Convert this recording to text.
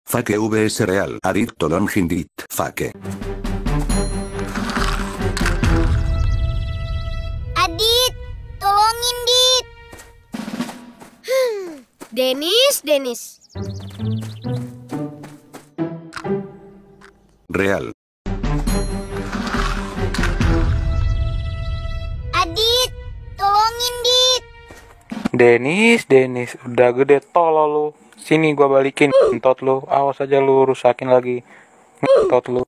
Fake vs real. Adit tolong hindit. Fake. Adit, tolongin Dit. Denis. Real. Adit, tolongin Dit. Denis, udah gede tolol lu. Sini gua balikin ngentot lu. Awas aja lu rusakin lagi. Ngentot lu.